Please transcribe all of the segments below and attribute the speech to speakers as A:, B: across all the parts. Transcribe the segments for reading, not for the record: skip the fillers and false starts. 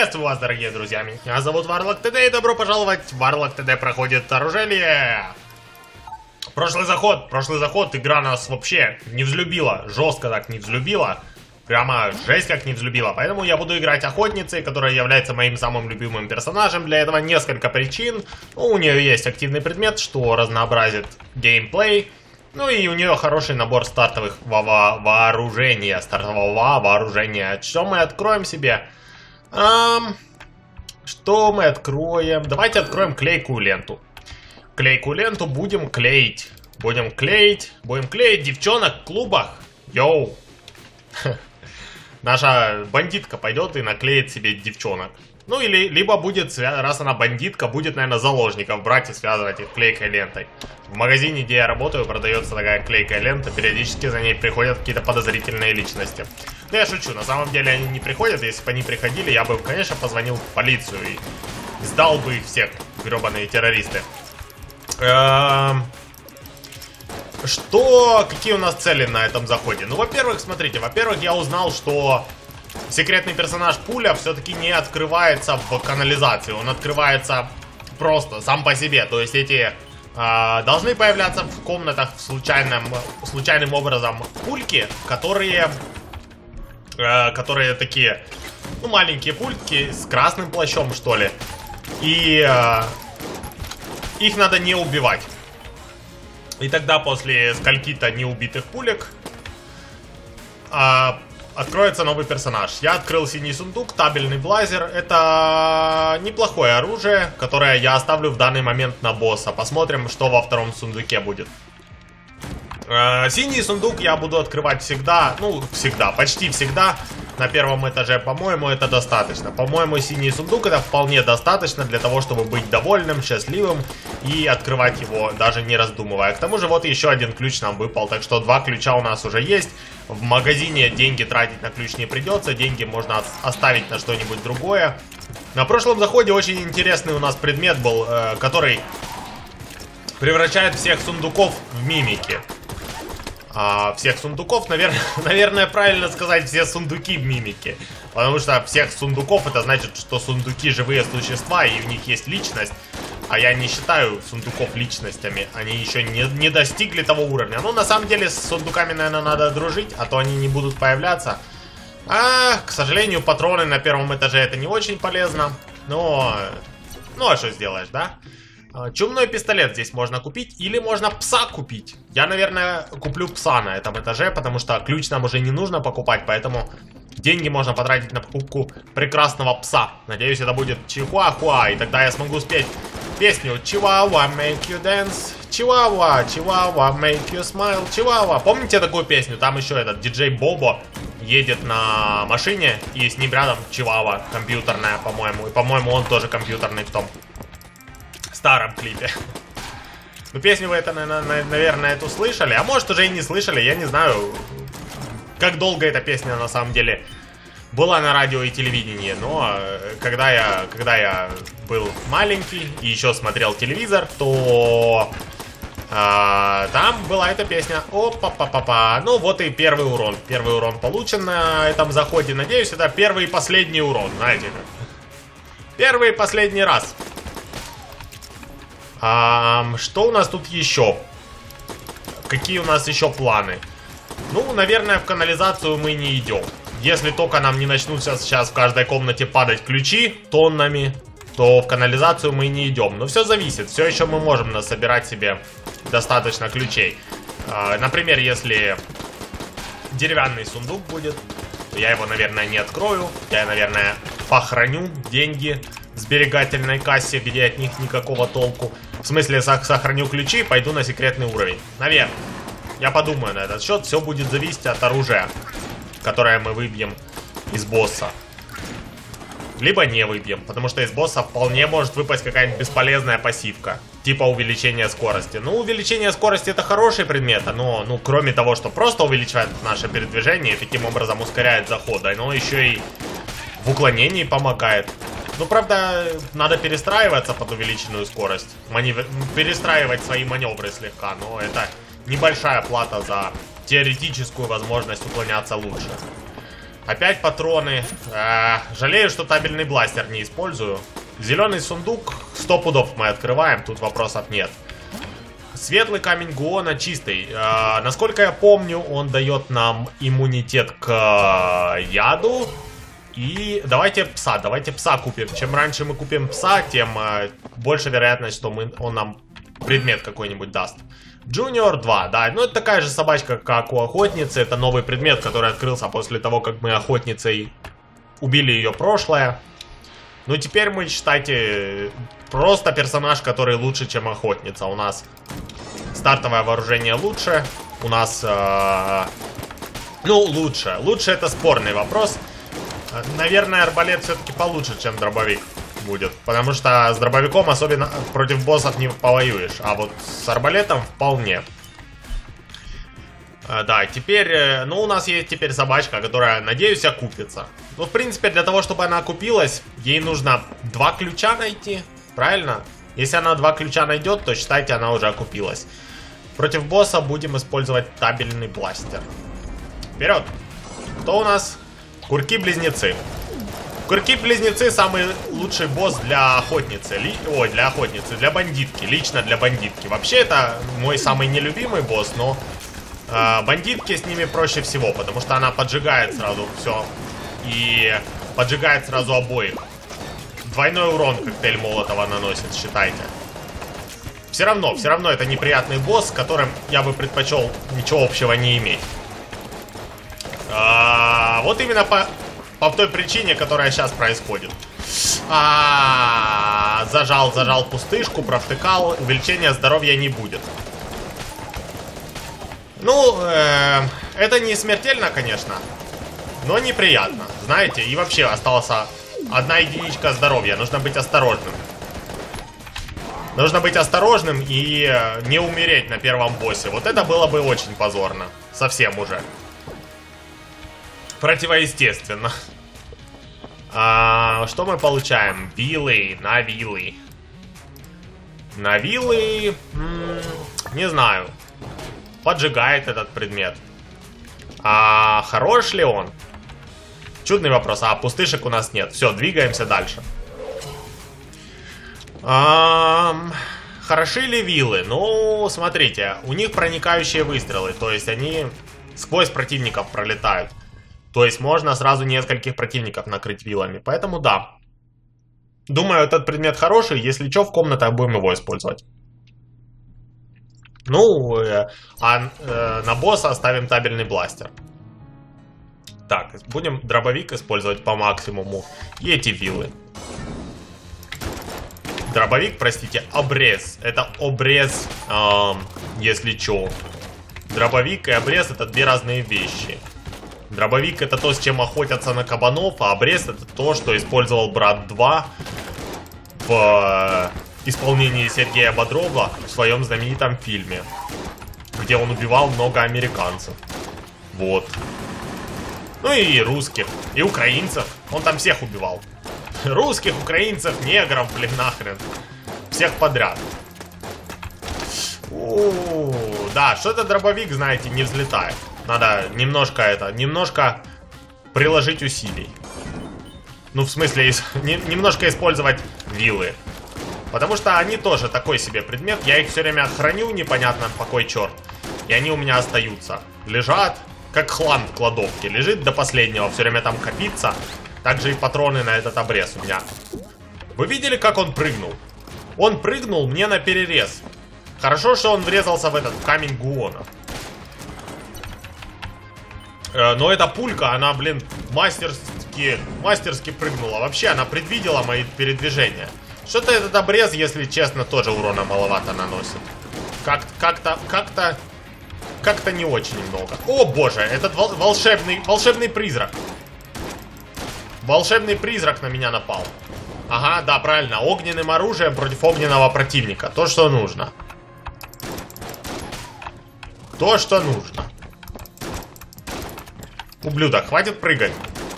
A: Приветствую вас, дорогие друзья, меня зовут Warlock TD и добро пожаловать. Warlock TD проходит оружие. Прошлый заход, игра нас вообще не взлюбила, жестко так не взлюбила. Прямо жесть как не взлюбила. Поэтому я буду играть охотницей, которая является моим самым любимым персонажем. Для этого несколько причин. Ну, у нее есть активный предмет, что разнообразит геймплей. Ну и у нее хороший набор стартовых вооружения. Стартового вооружения. Что мы откроем себе? Что мы откроем? Давайте откроем клейкую ленту. Клейкую ленту будем клеить. Будем клеить девчонок в клубах. Йоу. Наша бандитка пойдет и наклеит себе девчонок. Ну или либо будет, раз она бандитка, будет, наверное, заложников брать и связывать их клейкой лентой. В магазине, где я работаю, продается такая клейкая лента. Периодически за ней приходят какие-то подозрительные личности. Но я шучу, на самом деле они не приходят. Если бы они приходили, я бы, конечно, позвонил в полицию и сдал бы их всех, гребаные террористы. Какие у нас цели на этом заходе? Ну, во-первых, смотрите, я узнал, что секретный персонаж Пуля все-таки не открывается в канализации. Он открывается просто сам по себе. То есть эти должны появляться в комнатах случайным образом пульки, которые такие, ну, маленькие пульки с красным плащом, что ли. И их надо не убивать. И тогда после скольки-то неубитых пулек откроется новый персонаж. Я открыл синий сундук, табельный блазер. Это неплохое оружие, которое я оставлю в данный момент на босса. Посмотрим, что во втором сундуке будет. Синий сундук я буду открывать всегда. Ну, всегда, почти всегда. На первом этаже, по-моему, это достаточно. По-моему, синий сундук это вполне достаточно для того, чтобы быть довольным, счастливым и открывать его, даже не раздумывая. К тому же, вот еще один ключ нам выпал, так что 2 ключа у нас уже есть. В магазине деньги тратить на ключ не придется, деньги можно оставить на что-нибудь другое. На прошлом заходе очень интересный у нас предмет был, который превращает всех сундуков в мимики. Всех сундуков, наверное, правильно сказать, все сундуки в мимике. Потому что всех сундуков это значит, что сундуки живые существа и у них есть личность. А я не считаю сундуков личностями. Они еще не достигли того уровня. Ну, на самом деле, с сундуками, наверное, надо дружить, а то они не будут появляться. К сожалению, патроны на первом этаже это не очень полезно. Но, ну, а что сделаешь, да? Чумной пистолет здесь можно купить, или можно пса купить. Я, наверное, куплю пса на этом этаже, потому что ключ нам уже не нужно покупать, поэтому деньги можно потратить на покупку прекрасного пса. Надеюсь, это будет Чихуахуа, и тогда я смогу спеть песню Chihuahua make you dance, Chihuahua, Chihuahua make you smile, Chihuahua. Помните такую песню? Там еще этот диджей Бобо едет на машине, и с ним рядом Chihuahua компьютерная, по-моему. И, по-моему, он тоже компьютерный в том старом клипе. Ну, песню вы это, наверное, эту слышали. А может, уже и не слышали. Я не знаю, как долго эта песня на самом деле была на радио и телевидении. Но когда я был маленький и еще смотрел телевизор, то там была эта песня. Опа-па-па-па. Ну, вот и первый урон. Первый урон получен на этом заходе. Надеюсь, это первый и последний урон. Знаете как? Первый и последний раз. Что у нас тут еще? Какие у нас еще планы? Ну, наверное, в канализацию мы не идем. Если только нам не начнут сейчас в каждой комнате падать ключи тоннами, то в канализацию мы не идем. Но все зависит. Все еще мы можем насобирать себе достаточно ключей. Например, если деревянный сундук будет, то я его, наверное, не открою. Я, наверное, похороню деньги в сберегательной кассе, где от них никакого толку. В смысле, сохраню ключи и пойду на секретный уровень. Наверное. Я подумаю на этот счет. Все будет зависеть от оружия, которое мы выбьем из босса. Либо не выбьем. Потому что из босса вполне может выпасть какая-нибудь бесполезная пассивка. Типа увеличения скорости. Ну, увеличение скорости это хороший предмет. Но, ну, кроме того, что просто увеличивает наше передвижение и таким образом ускоряет заход, оно еще и в уклонении помогает. Ну, правда, надо перестраиваться под увеличенную скорость. Перестраивать свои маневры слегка. Но это небольшая плата за теоретическую возможность уклоняться лучше. Опять патроны. Жалею, что табельный бластер не использую. Зеленый сундук 100 пудов мы открываем, тут вопросов нет. Светлый камень Гуона чистый. Насколько я помню, он дает нам иммунитет к яду. И давайте пса купим. Чем раньше мы купим пса, тем больше вероятность, что он нам предмет какой-нибудь даст. Junior 2, да, ну это такая же собачка, как у охотницы. Это новый предмет, который открылся после того, как мы охотницей убили ее прошлое. Ну теперь мы, считайте, просто персонаж, который лучше, чем охотница. У нас стартовое вооружение лучше. У нас, ну лучше. Лучше это спорный вопрос. Наверное, арбалет все-таки получше, чем дробовик будет. Потому что с дробовиком особенно против боссов не повоюешь. А вот с арбалетом вполне. Да, теперь, ну у нас есть теперь собачка, которая, надеюсь, окупится. Ну, в принципе, для того, чтобы она окупилась, ей нужно 2 ключа найти. Правильно? Если она 2 ключа найдет, то считайте, она уже окупилась. Против босса будем использовать табельный бластер. Вперед! Кто у нас? Курки-близнецы. Курки-близнецы самый лучший босс для охотницы. Для охотницы, для бандитки. Лично для бандитки. Вообще это мой самый нелюбимый босс, но бандитки с ними проще всего, потому что она поджигает сразу все. И поджигает сразу обоих. Двойной урон коктейль Молотова наносит, считайте. Все равно это неприятный босс, с которым я бы предпочел ничего общего не иметь. Вот именно по той причине, которая сейчас происходит. Зажал пустышку, провтыкал. Увеличения здоровья не будет. Ну, это не смертельно, конечно, но неприятно, знаете. И вообще осталась 1 единичка здоровья. Нужно быть осторожным. Нужно быть осторожным и не умереть на первом боссе. Вот это было бы очень позорно. Совсем уже. Противоестественно. Что мы получаем? Вилы, на вилы. На вилы... не знаю. Поджигает этот предмет. Хорош ли он? Чудный вопрос. Пустышек у нас нет. Все, двигаемся дальше. Хороши ли вилы? Ну, смотрите. У них проникающие выстрелы. То есть они сквозь противников пролетают. То есть можно сразу нескольких противников накрыть вилами. Поэтому да. Думаю, этот предмет хороший. Если что, в комнатах будем его использовать. Ну, на босса оставим табельный бластер. Так, будем дробовик использовать по максимуму. И эти вилы. Дробовик, простите, обрез. Это обрез, если что. Дробовик и обрез — это 2 разные вещи. Дробовик — это то, с чем охотятся на кабанов, а обрез — это то, что использовал Брат 2 в исполнении Сергея Бодрова в своем знаменитом фильме, где он убивал много американцев. Вот. Ну и русских, и украинцев. Он там всех убивал. Русских, украинцев, негров, блин, нахрен. Всех подряд. Да, что-то дробовик, знаете, не взлетает. Надо немножко приложить усилий. Ну, в смысле, немножко использовать вилы. Потому что они тоже такой себе предмет. Я их все время храню, непонятно по кой черт. И они у меня остаются. Лежат, как хлам в кладовке. Лежит до последнего, все время там копится. Также и патроны на этот обрез у меня. Вы видели, как он прыгнул? Он прыгнул мне на перерез. Хорошо, что он врезался в этот камень Гуона. Но эта пулька, она, блин, мастерски прыгнула. Вообще, она предвидела мои передвижения. Что-то этот обрез, если честно, тоже урона маловато наносит. Как-то не очень много. О, боже, этот волшебный призрак. Волшебный призрак на меня напал. Ага, да, правильно. Огненным оружием против огненного противника. То, что нужно. То, что нужно. Ублюдок, хватит прыгать.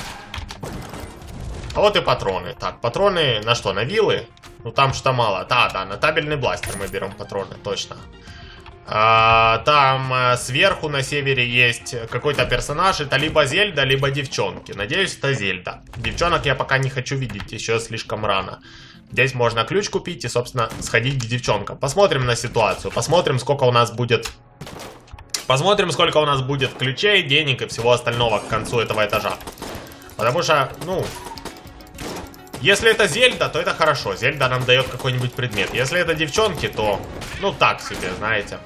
A: А вот и патроны. Так, патроны на что? На вилы? Ну там что мало. Да, на табельный бластер мы берем патроны, точно. Там сверху на севере есть какой-то персонаж. Это либо Зельда, либо девчонки. Надеюсь, это Зельда. Девчонок я пока не хочу видеть, еще слишком рано. Здесь можно ключ купить и, собственно, сходить к девчонкам. Посмотрим на ситуацию. Посмотрим, сколько у нас будет... Посмотрим, сколько у нас будет ключей, денег и всего остального к концу этого этажа. Потому что, ну... Если это Зельда, то это хорошо. Зельда нам дает какой-нибудь предмет. Если это девчонки, то... Ну, так себе, знаете.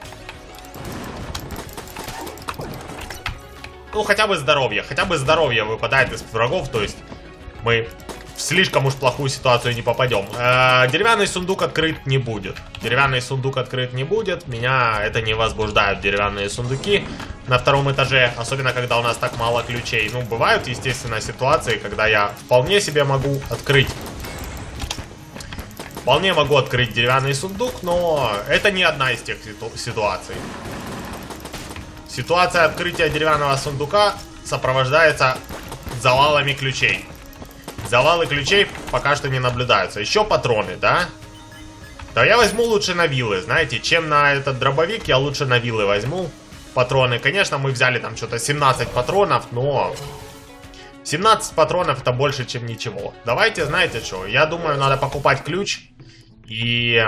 A: Ну, хотя бы здоровье. Хотя бы здоровье выпадает из врагов. То есть мы в слишком уж плохую ситуацию не попадем. Деревянный сундук открыт не будет. Деревянный сундук открыт не будет. Меня это не возбуждают, деревянные сундуки на втором этаже. Особенно, когда у нас так мало ключей. Ну, бывают, естественно, ситуации, когда я вполне себе могу открыть. Вполне могу открыть деревянный сундук, но это не одна из тех ситуаций. Ситуация открытия деревянного сундука сопровождается завалами ключей. Завалы ключей пока что не наблюдаются. Еще патроны, да? Да я возьму лучше на вилы, знаете. Чем на этот дробовик, я лучше на вилы возьму патроны. Конечно, мы взяли там что-то 17 патронов, но... 17 патронов это больше, чем ничего. Давайте, знаете что, я думаю, надо покупать ключ и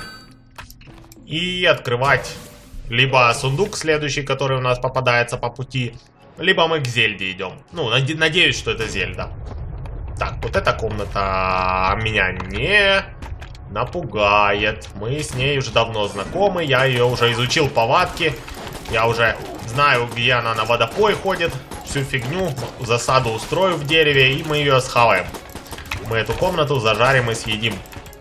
A: открывать либо сундук следующий, который у нас попадается по пути, либо мы к Зельде идем. Ну, надеюсь, что это Зельда. Так, вот эта комната меня не напугает. Мы с ней уже давно знакомы, я ее уже изучил повадки. Я уже знаю, где она на водопой ходит. Всю фигню, засаду устрою в дереве, и мы ее схаваем. Мы эту комнату зажарим и съедим.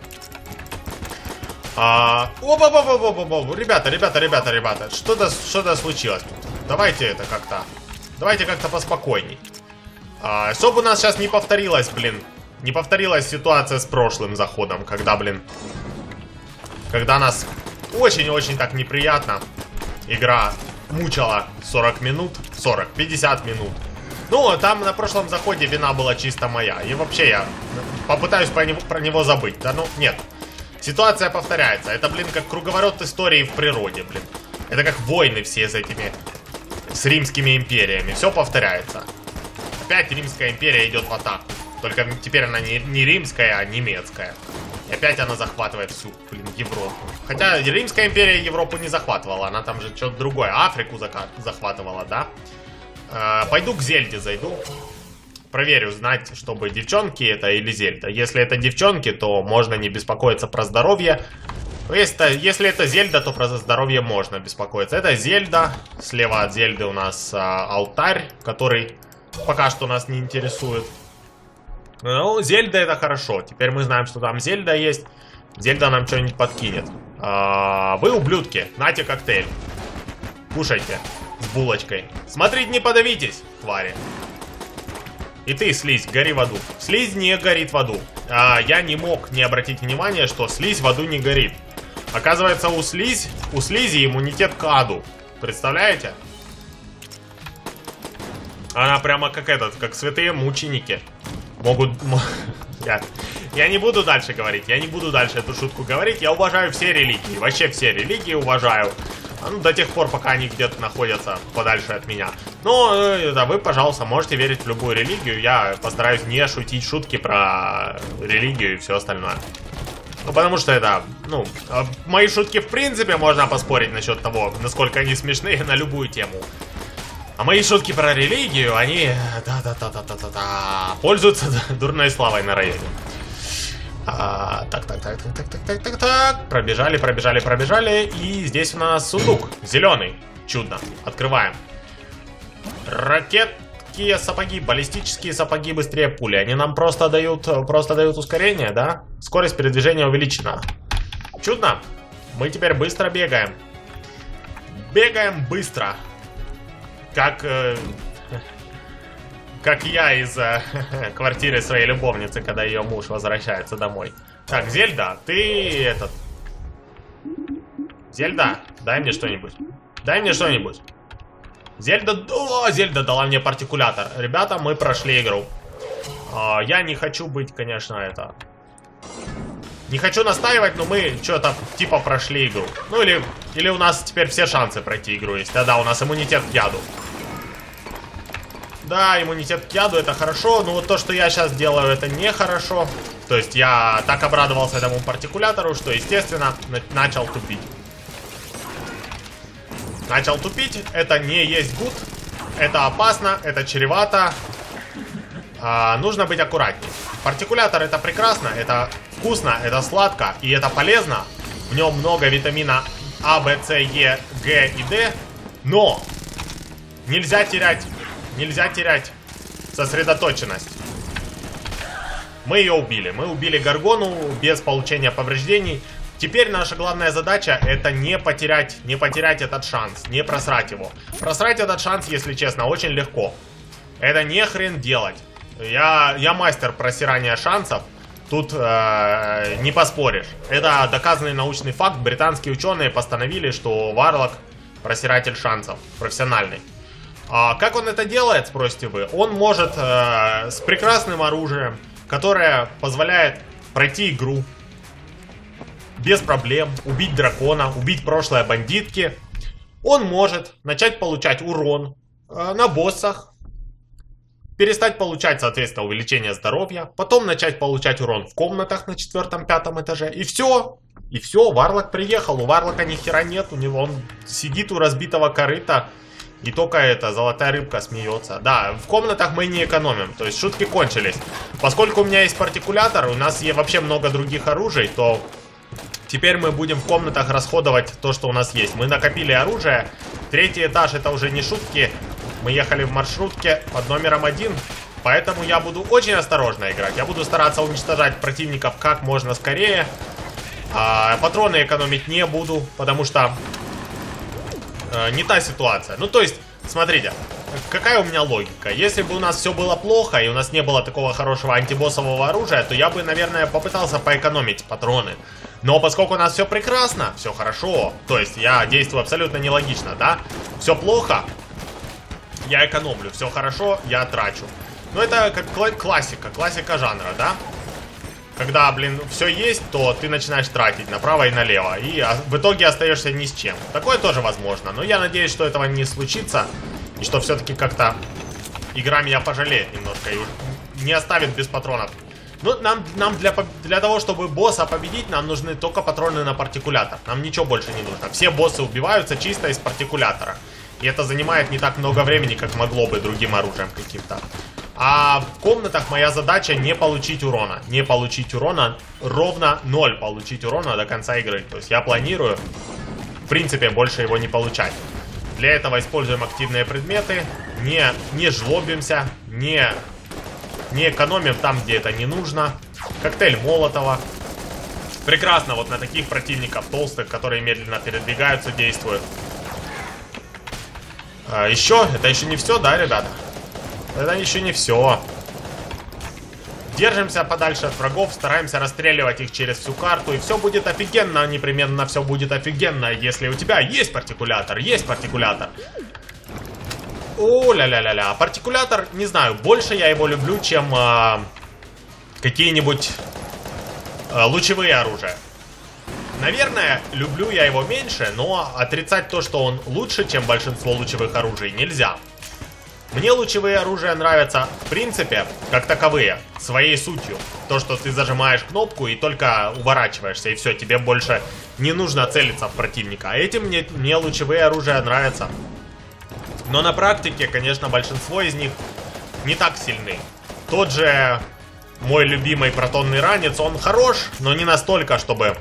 A: Ребята, что-то случилось тут. Давайте это как-то... Давайте как-то поспокойней. Чтобы у нас сейчас не повторилась, блин. Не повторилась ситуация с прошлым заходом, когда, блин... Когда нас очень-очень так неприятно игра мучила 40 минут. 50 минут. Ну, там на прошлом заходе вина была чисто моя. И вообще я попытаюсь про него забыть. Да ну, нет. Ситуация повторяется. Это, блин, как круговорот истории в природе, блин. Это как войны все с этими... С римскими империями. Все повторяется. Опять Римская империя идет в атаку. Только теперь она не римская, а немецкая. И опять она захватывает всю, блин, Европу. Хотя Римская империя Европу не захватывала. Она там же что-то другое. Африку захватывала, да? Пойду к Зельде зайду. Проверю, знать, чтобы девчонки это или Зельда. Если это девчонки, то можно не беспокоиться про здоровье. Если это Зельда, то про здоровье можно беспокоиться. Это Зельда. Слева от Зельды у нас алтарь, который пока что нас не интересует. Ну, Зельда это хорошо. Теперь мы знаем, что там Зельда есть. Зельда нам что-нибудь подкинет. Вы, ублюдки, нате коктейль. Кушайте с булочкой. Смотрите, не подавитесь, твари. И ты, слизь, гори в аду. Слизь не горит в аду. Я не мог не обратить внимания, что слизь в аду не горит. Оказывается, у слизи иммунитет к аду. Представляете? Она прямо как святые мученики. Могут... Я не буду дальше говорить. Я не буду дальше эту шутку говорить. Я уважаю все религии. Вообще все религии уважаю. Ну, до тех пор, пока они где-то находятся подальше от меня. Но, да, вы, пожалуйста, можете верить в любую религию. Я постараюсь не шутить шутки про религию и все остальное. Ну, потому что это, ну, мои шутки в принципе можно поспорить насчет того, насколько они смешные на любую тему. А мои шутки про религию, они, пользуются дурной славой на районе. Так. Пробежали. И здесь у нас сундук. Зеленый. Чудно. Открываем. Ракетские сапоги. Баллистические сапоги быстрее пули. Они нам просто дают ускорение, да? Скорость передвижения увеличена. Чудно. Мы теперь быстро бегаем. Бегаем быстро. Как я из квартиры своей любовницы, когда ее муж возвращается домой. Так, Зельда, ты этот... Зельда, дай мне что-нибудь. Дай мне что-нибудь. Зельда... О, Зельда дала мне партикулятор. Ребята, мы прошли игру. Я не хочу быть, конечно, это... Не хочу настаивать, но мы что-то типа прошли игру. Ну или у нас теперь все шансы пройти игру есть. Да, у нас иммунитет к яду. Да, иммунитет к яду это хорошо, но вот то, что я сейчас делаю, это нехорошо. То есть я так обрадовался этому партикулятору, что, естественно, начал тупить. Начал тупить, это не есть гуд, это опасно, это чревато. Нужно быть аккуратнее. Партикулятор это прекрасно, это вкусно, это сладко и это полезно. В нем много витамина А, В, С, Е, Г и Д. Но нельзя терять сосредоточенность. Мы ее убили. Мы убили Горгону без получения повреждений. Теперь наша главная задача это не потерять этот шанс, не просрать его. Просрать этот шанс, если честно, очень легко. Это не хрен делать. Я мастер просирания шансов. Тут не поспоришь. Это доказанный научный факт. Британские ученые постановили, что Варлок просиратель шансов, профессиональный. Как он это делает, спросите вы? Он может с прекрасным оружием, которое позволяет пройти игру без проблем, убить дракона, убить прошлое бандитки. Он может начать получать урон на боссах, перестать получать, соответственно, увеличение здоровья, потом начать получать урон в комнатах на 4-5 этаже, и все. И все, Варлок приехал, у Варлока ни хера нет, у него он сидит у разбитого корыта, и только эта золотая рыбка смеется. Да, в комнатах мы не экономим, то есть шутки кончились. Поскольку у меня есть партикулятор, у нас есть вообще много других оружий, то теперь мы будем в комнатах расходовать то, что у нас есть. Мы накопили оружие, 3-й этаж это уже не шутки. Мы ехали в маршрутке под номером 1, поэтому я буду очень осторожно играть. Я буду стараться уничтожать противников как можно скорее. Патроны экономить не буду, потому что не та ситуация. Ну, то есть, смотрите, какая у меня логика. Если бы у нас все было плохо, и у нас не было такого хорошего антибоссового оружия, то я бы, наверное, попытался поэкономить патроны. Но поскольку у нас все прекрасно, все хорошо, то есть я действую абсолютно нелогично, да? Все плохо, я экономлю, все хорошо, я трачу. Ну, это как классика жанра, да? Когда, блин, все есть, то ты начинаешь тратить направо и налево. И в итоге остаешься ни с чем. Такое тоже возможно. Но я надеюсь, что этого не случится. И что все-таки как-то игра меня пожалеет немножко. И не оставит без патронов. Ну, нам для того, чтобы босса победить, нам нужны только патроны на партикулятор. Нам ничего больше не нужно. Все боссы убиваются чисто из партикулятора. И это занимает не так много времени, как могло бы другим оружием каким-то. А в комнатах моя задача не получить урона. Не получить урона, ровно 0 получить урона до конца игры. То есть я планирую, в принципе, больше его не получать. Для этого используем активные предметы. Не жлобимся, не экономим там, где это не нужно. Коктейль Молотова. Прекрасно вот на таких противников толстых, которые медленно передвигаются, действуют. Это еще не все, да, ребята? Это еще не все. Держимся подальше от врагов, стараемся расстреливать их через всю карту, и все будет офигенно, непременно все будет офигенно, если у тебя есть партикулятор, О-ля-ля-ля-ля, партикулятор, не знаю, больше я его люблю, чем какие-нибудь лучевые оружия. Наверное, люблю я его меньше, но отрицать то, что он лучше, чем большинство лучевых оружий, нельзя. Мне лучевые оружия нравятся, в принципе, как таковые, своей сутью. То, что ты зажимаешь кнопку и только уворачиваешься, и все, тебе больше не нужно целиться в противника. А этим мне лучевые оружия нравятся. Но на практике, конечно, большинство из них не так сильны. Тот же мой любимый протонный ранец, он хорош, но не настолько, чтобы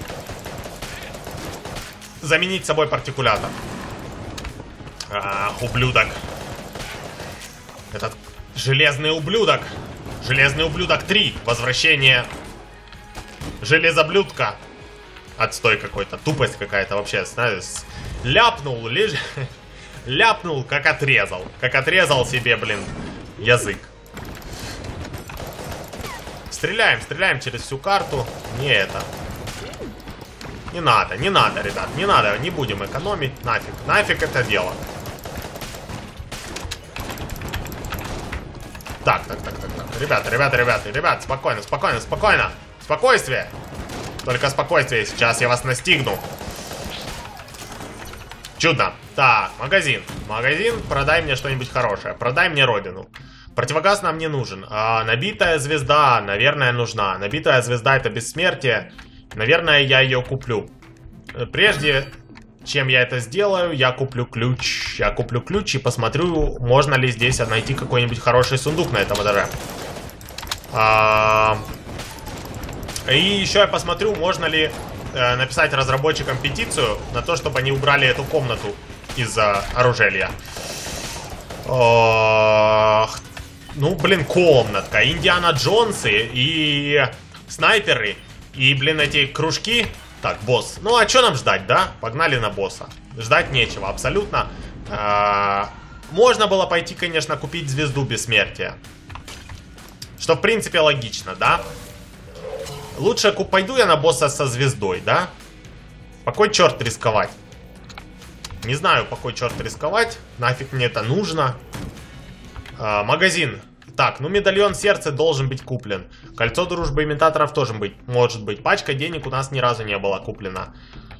A: заменить собой партикулятор. Ах, ублюдок. Этот железный ублюдок. Железный ублюдок 3. Возвращение железоблюдка. Отстой какой-то. Тупость какая-то вообще. Знаешь, ляпнул, ляпнул, как отрезал. Как отрезал себе, блин, язык. Стреляем через всю карту. Не это. Не надо, ребят. Не надо, не будем экономить. Нафиг это дело. Так. Ребят, спокойно. Спокойствие. Только спокойствие, сейчас я вас настигну. Чудно. Так, магазин. Магазин, продай мне что-нибудь хорошее. Продай мне родину. Противогаз нам не нужен. Набитая звезда, наверное, нужна. Набитая звезда — это бессмертие. Наверное, я ее куплю. Прежде чем я это сделаю, я куплю ключ. Я куплю ключ и посмотрю, можно ли здесь найти какой-нибудь хороший сундук на этом этаже. И еще я посмотрю, можно ли написать разработчикам петицию на то, чтобы они убрали эту комнату из-за оружия. Ну, блин, комнатка. Индиана Джонсы и снайперы. И, блин, эти кружки. Так, босс. Ну, а что нам ждать, да? Погнали на босса. Ждать нечего, абсолютно. Можно было пойти, конечно, купить звезду бессмертия. Что, в принципе, логично, да? Лучше пойду я на босса со звездой, да? По кой черт рисковать? Не знаю, по кой черт рисковать. Нафиг мне это нужно. Магазин. Так, ну медальон сердца должен быть куплен. Кольцо дружбы имитаторов тоже может быть. Пачка денег у нас ни разу не была куплена.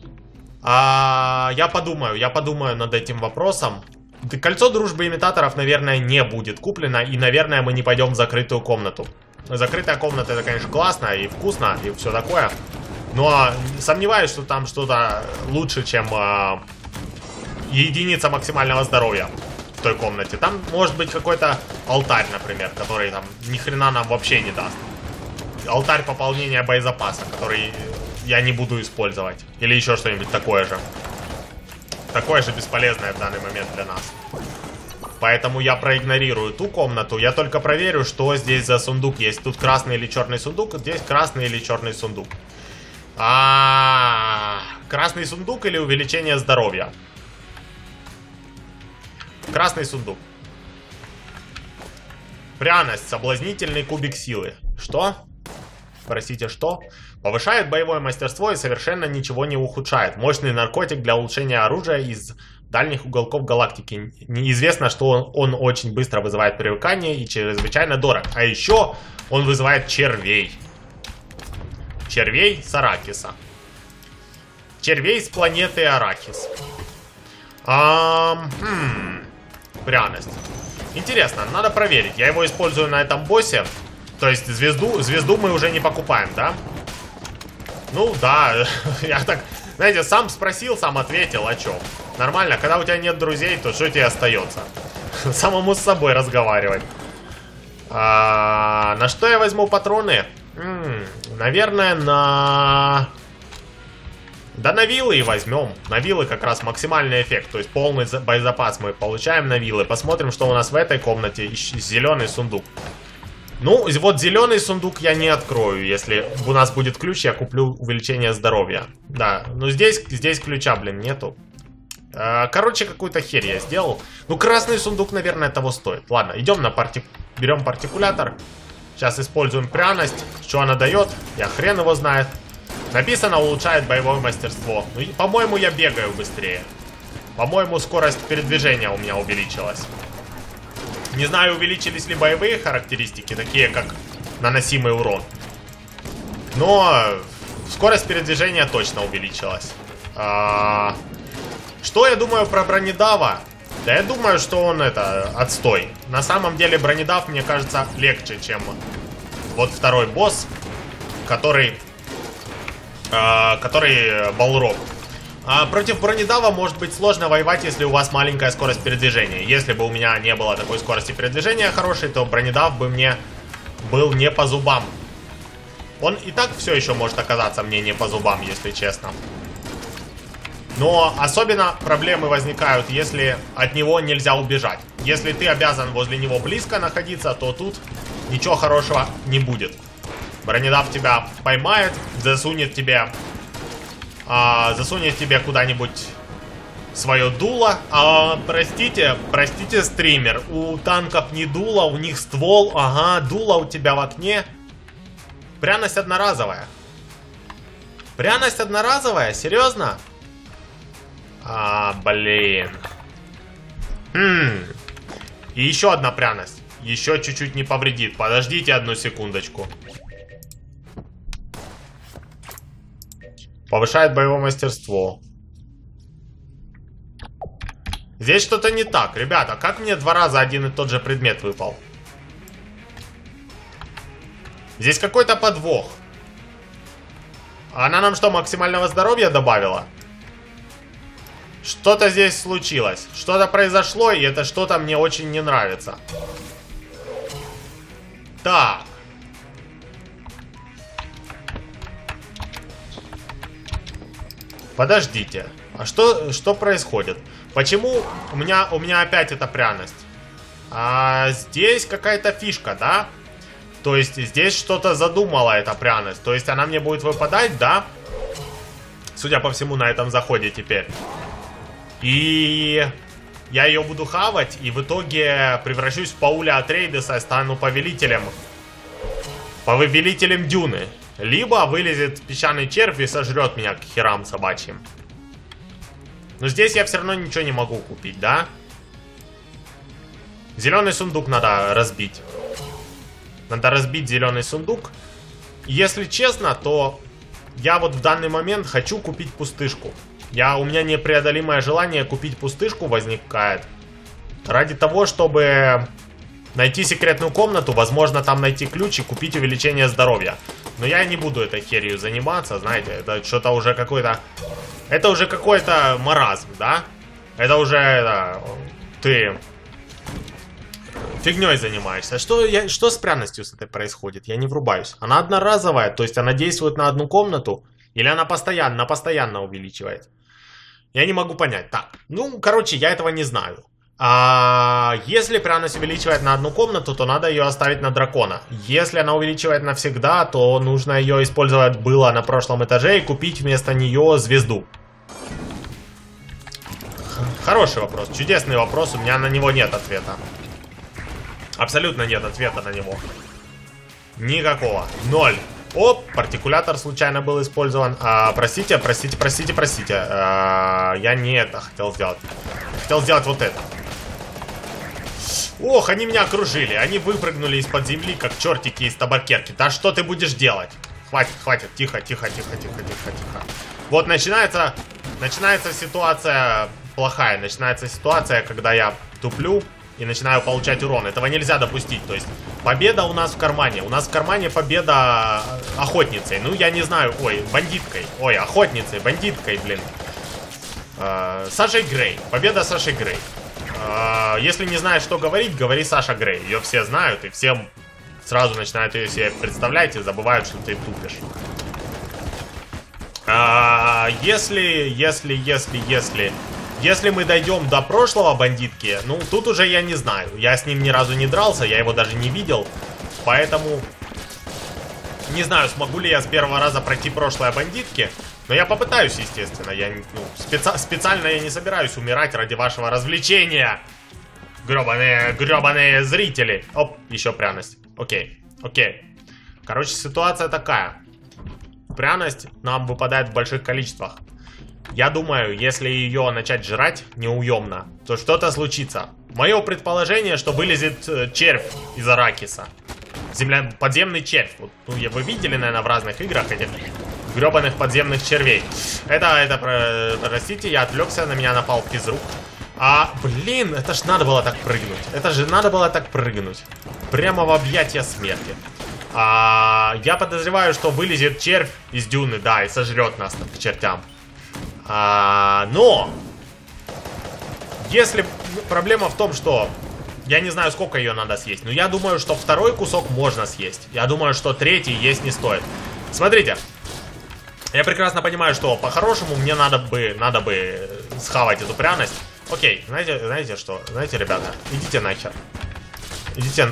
A: Я подумаю над этим вопросом. Кольцо дружбы имитаторов, наверное, не будет куплено. И, наверное, мы не пойдем в закрытую комнату. Закрытая комната — это, конечно, классно и вкусно, и все такое. Но сомневаюсь, что там что-то лучше, чем единица максимального здоровья в той комнате. Там может быть какой-то алтарь, например, который там ни хрена нам вообще не даст. Алтарь пополнения боезапаса, который я не буду использовать. Или еще что-нибудь такое же. Такое же бесполезное в данный момент для нас. Поэтому я проигнорирую ту комнату. Я только проверю, что здесь за сундук есть. Тут красный или черный сундук. Здесь красный или черный сундук. Красный сундук или увеличение здоровья? Красный сундук. Пряность. Соблазнительный кубик силы. Что? Простите, что? Повышает боевое мастерство и совершенно ничего не ухудшает. Мощный наркотик для улучшения оружия из дальних уголков галактики. Неизвестно, что он очень быстро вызывает привыкание и чрезвычайно дорог. А еще он вызывает червей. Червей с Аракиса. Червей с планеты Аракис. Пряность. Интересно, надо проверить. Я его использую на этом боссе. То есть звезду мы уже не покупаем, да? Ну да, я так, знаете, сам спросил, сам ответил, а чё? Нормально, когда у тебя нет друзей, то что тебе остается? Самому с собой разговаривать. На что я возьму патроны? Наверное, на... Да на виллы и возьмем. На виллы как раз максимальный эффект. То есть полный боезапас мы получаем на виллы. Посмотрим, что у нас в этой комнате. Зеленый сундук. Ну, вот зеленый сундук я не открою. Если у нас будет ключ, я куплю увеличение здоровья. Да, но здесь ключа, блин, нету. Короче, какую-то херь я сделал. Ну, красный сундук, наверное, того стоит. Ладно, идем на берем партикулятор. Сейчас используем пряность. Что она дает? Я хрен его знает. Написано, улучшает боевое мастерство. Ну, по-моему, я бегаю быстрее. По-моему, скорость передвижения у меня увеличилась. Не знаю, увеличились ли боевые характеристики, такие как наносимый урон. Но скорость передвижения точно увеличилась. Что я думаю про бронедава? Да я думаю, что он отстой. На самом деле бронедав, мне кажется, легче, чем вот второй босс, который Балрог. Против бронедава может быть сложно воевать, если у вас маленькая скорость передвижения. Если бы у меня не было такой скорости передвижения хорошей, то бронедав бы мне был не по зубам. Он и так все еще может оказаться мне не по зубам, если честно. Но особенно проблемы возникают, если от него нельзя убежать. Если ты обязан возле него близко находиться, то тут ничего хорошего не будет. Бронедав тебя поймает, засунет тебе куда-нибудь свое дуло. Простите, стример, у танков не дуло, у них ствол. Ага, дуло у тебя в окне. Пряность одноразовая. Пряность одноразовая? Серьезно? Блин. И еще одна пряность. Еще чуть-чуть не повредит. Подождите одну секундочку. Повышает боевое мастерство. Здесь что-то не так. Ребята, как мне 2 раза один и тот же предмет выпал? Здесь какой-то подвох. Она нам что, максимального здоровья добавила? Что-то здесь случилось. Что-то произошло, и это что-то мне очень не нравится. Так. Подождите. А что происходит? Почему у меня опять эта пряность? А здесь какая-то фишка, да? То есть здесь что-то задумала эта пряность. То есть она мне будет выпадать, да? Судя по всему, на этом заходе теперь. И я ее буду хавать, и в итоге превращусь в Пауля Атрейдеса и стану повелителем. Повелителем Дюны. Либо вылезет песчаный червь и сожрет меня к херам собачьим. Но здесь я все равно ничего не могу купить, да? Зеленый сундук надо разбить. Надо разбить зеленый сундук. Если честно, то я вот в данный момент хочу купить пустышку. У меня непреодолимое желание купить пустышку возникает. Ради того, чтобы найти секретную комнату, возможно, там найти ключ и купить увеличение здоровья. Но я не буду этой херью заниматься, знаете, это что-то уже какой-то... Это уже какой-то маразм, да? Это уже... ты фигней занимаешься. Что с пряностью с этой происходит? Я не врубаюсь. Она одноразовая, то есть она действует на одну комнату? Или она постоянно увеличивает? Я не могу понять. Так, ну, короче, я этого не знаю. Если пряность увеличивает на одну комнату, то надо ее оставить на дракона. Если она увеличивает навсегда, то нужно ее использовать было на прошлом этаже и купить вместо нее звезду. Хороший вопрос, чудесный вопрос, у меня на него нет ответа. Абсолютно нет ответа на него. Никакого. 0. Оп, партикулятор случайно был использован. Простите. Я не это хотел сделать. Хотел сделать вот это. Ох, они меня окружили. Они выпрыгнули из-под земли, как чертики из табакерки. Да что ты будешь делать? Хватит. Тихо. Вот начинается ситуация плохая. Начинается ситуация, когда я туплю и начинаю получать урон. Этого нельзя допустить. То есть победа у нас в кармане. У нас в кармане победа охотницей. Ну, я не знаю. Ой, бандиткой. Ой, охотницей, бандиткой, блин. Сашей Грей. Победа Саши Грей. Если не знаешь, что говорить, говори Саша Грей. Ее все знают, и всем сразу начинают ее себе представлять и забывают, что ты тупишь. Если мы дойдем до прошлого бандитки, ну, тут уже я не знаю. Я с ним ни разу не дрался, я его даже не видел. Поэтому не знаю, смогу ли я с первого раза пройти прошлое бандитки. Но я попытаюсь, естественно. Я специально я не собираюсь умирать ради вашего развлечения. Гребаные зрители. Оп, еще пряность. Окей. Короче, ситуация такая. Пряность нам выпадает в больших количествах. Я думаю, если ее начать жрать неуемно, то что-то случится. Мое предположение, что вылезет червь из аракиса. Подземный червь. Вот, ну, вы видели, наверное, в разных играх этих гребаных подземных червей. Простите, я отвлекся, на меня напал физрук. Блин, это ж надо было так прыгнуть. Прямо в объятия смерти. Я подозреваю, что вылезет червь из дюны, да, и сожрет нас к чертям. Но если проблема в том, что я не знаю, сколько ее надо съесть, но я думаю, что второй кусок можно съесть. Я думаю, что третий есть не стоит. Смотрите, я прекрасно понимаю, что по-хорошему мне надо бы схавать эту пряность. Окей, знаете что? Знаете, ребята, идите нахер. Идите.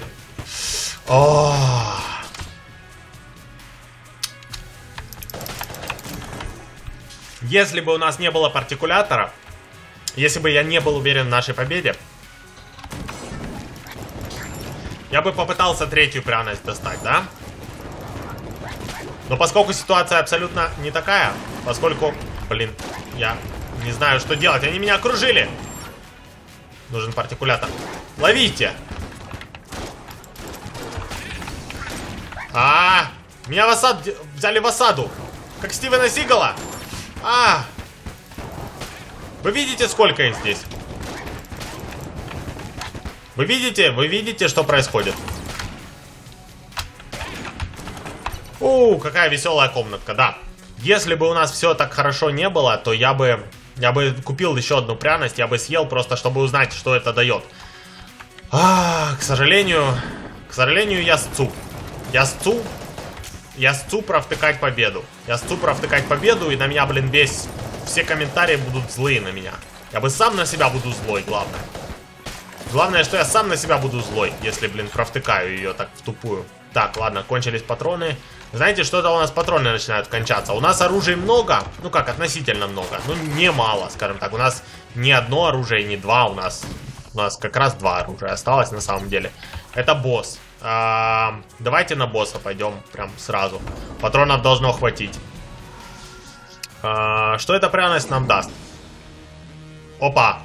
A: Если бы у нас не было партикулятора, если бы я не был уверен в нашей победе, я бы попытался третью пряность достать, да? Но поскольку ситуация абсолютно не такая, поскольку, блин, я не знаю, что делать, они меня окружили. Нужен партикулятор. Ловите! Меня взяли в осаду, как Стивена Сигала. Вы видите, сколько их здесь? Вы видите, что происходит? Какая веселая комнатка, да. Если бы у нас все так хорошо не было, то я бы купил еще одну пряность, я бы съел просто, чтобы узнать, что это дает. К сожалению, я сцу. Я сцу провтыкать победу. И на меня, блин, все комментарии будут злые на меня. Я бы сам на себя буду злой, главное. Главное, что я сам на себя буду злой, если, блин, провтыкаю ее так в тупую. Так, ладно, кончились патроны. Знаете, что-то у нас патроны начинают кончаться. У нас оружия много, ну как, относительно много. Ну, немало, скажем так. У нас не одно оружие, не два. У нас как раз два оружия осталось на самом деле. Это босс. Давайте на босса пойдем прям сразу. Патронов должно хватить. Что эта пряность нам даст? Опа.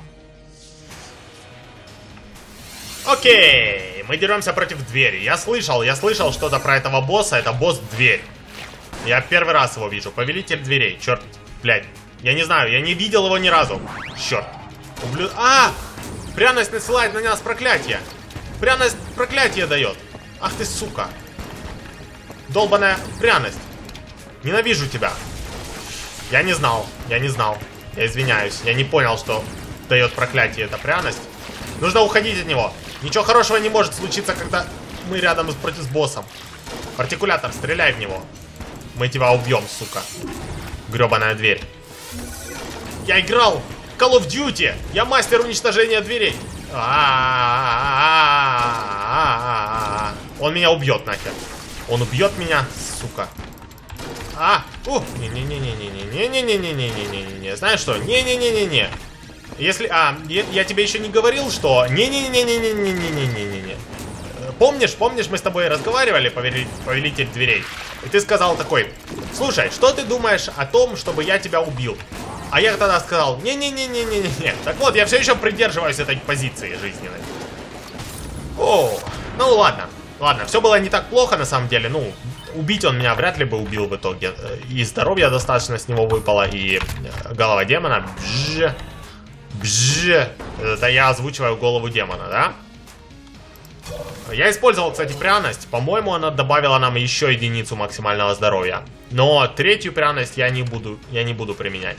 A: Окей, мы деремся против двери. Я слышал что-то про этого босса. Это босс-дверь. Я первый раз его вижу. Повелитель дверей. Черт, блядь. Я не знаю, я не видел его ни разу. Черт. Пряность насылает на нас проклятие. Пряность проклятие дает. Ах ты, сука. Долбаная пряность. Ненавижу тебя. Я не знал. Я извиняюсь. Я не понял, что дает проклятие эта пряность. Нужно уходить от него. Ничего хорошего не может случиться, когда мы рядом с боссом. Партикулятор, стреляй в него. Мы тебя убьем, сука. Гребаная дверь. Я играл в Call of Duty. Я мастер уничтожения дверей. Он меня убьет нахер. Он убьет меня, сука. Не-не-не-не-не-не-не-не-не-не-не-не-не-не. Знаешь что? Не-не-не-не-не. Если... я тебе еще не говорил, что... Не-не-не-не-не-не-не-не-не-не. Помнишь, мы с тобой разговаривали, повелитель дверей? И ты сказал такой: слушай, что ты думаешь о том, чтобы я тебя убил? А я тогда сказал: не-не-не-не-не-не. Так вот, я все еще придерживаюсь этой позиции жизненной. Ну ладно. Ладно, все было не так плохо на самом деле. Ну, убить он меня вряд ли бы убил в итоге. И здоровья достаточно с него выпало, и голова демона. Это я озвучиваю голову демона, да? Я использовал, кстати, пряность. По-моему, она добавила нам еще единицу максимального здоровья. Но третью пряность я не буду применять.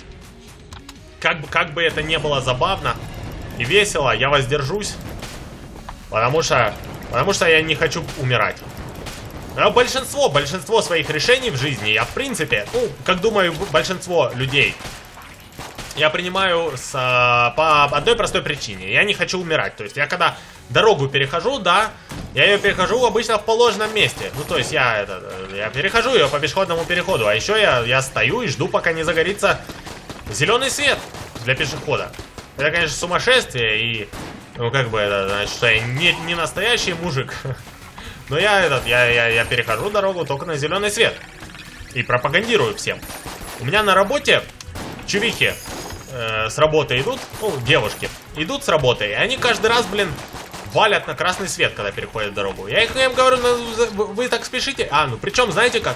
A: Как бы это не было забавно и весело, я воздержусь. Потому что я не хочу умирать. Но большинство своих решений в жизни я, в принципе, ну, как думаю, большинство людей, я принимаю по одной простой причине. Я не хочу умирать. То есть я когда дорогу перехожу, да, я ее перехожу обычно в положенном месте. Ну, то есть я перехожу ее по пешеходному переходу. А еще я стою и жду, пока не загорится зеленый свет для пешехода. Это, конечно, сумасшествие. И, ну, как бы, это значит, что я не настоящий мужик. Но я перехожу дорогу только на зеленый свет. И пропагандирую всем. У меня на работе чувихи с работы идут, ну, девушки, идут с работы, и они каждый раз, блин, валят на красный свет, когда переходят дорогу. Я им говорю: ну, вы так спешите? Ну, причем, знаете как?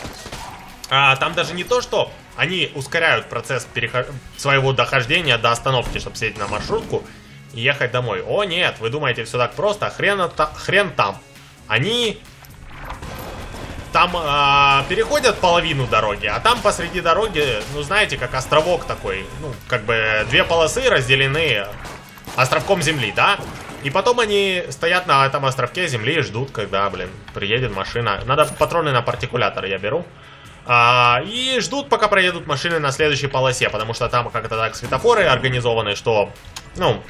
A: Там даже не то, что они ускоряют процесс своего дохождения до остановки, чтобы сесть на маршрутку и ехать домой. О, нет, вы думаете, все так просто? Хрен там. Они там переходят половину дороги, а там посреди дороги, ну, знаете, как островок такой. Ну, как бы две полосы разделены островком земли, да? И потом они стоят на этом островке земли и ждут, когда, блин, приедет машина. Надо патроны на партикулятор, я беру. И ждут, пока проедут машины на следующей полосе, потому что там как-то так светофоры организованы, что, ну,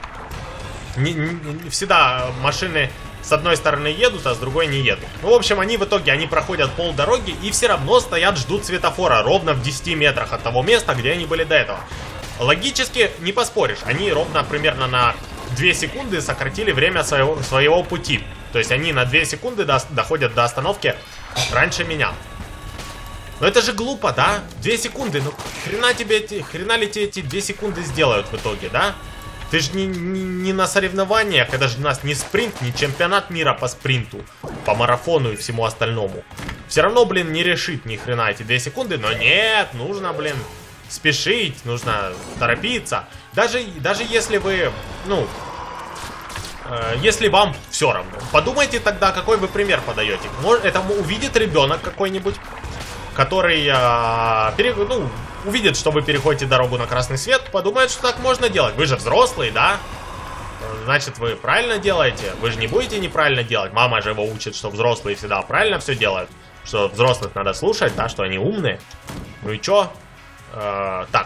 A: не всегда машины с одной стороны едут, а с другой не едут. Ну, в общем, они в итоге, проходят полдороги и все равно стоят, ждут светофора ровно в 10 метрах от того места, где они были до этого. Логически не поспоришь, они ровно примерно на 2 секунды сократили время своего пути. То есть они на 2 секунды доходят до остановки раньше меня. Но это же глупо, да? 2 секунды, ну хрена ли тебе эти 2 секунды сделают в итоге, да? Ты же не на соревнованиях, когда же у нас не спринт, не чемпионат мира по спринту, по марафону и всему остальному. Все равно, блин, не решит ни хрена эти 2 секунды, но нет, нужно, блин, спешить, нужно торопиться. Даже если вы, ну, если вам все равно, подумайте тогда, какой вы пример подаете. Это увидит ребенок какой-нибудь, который, ну, увидит, что вы переходите дорогу на красный свет, подумает, что так можно делать. Вы же взрослый, да? Значит, вы правильно делаете. Вы же не будете неправильно делать. Мама же его учит, что взрослые всегда правильно все делают. Что взрослых надо слушать, да, что они умные. Ну и чё? Так,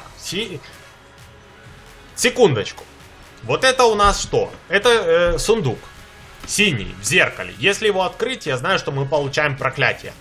A: секундочку. Вот это у нас что? Это сундук. Синий, в зеркале. Если его открыть, я знаю, что мы получаем проклятие.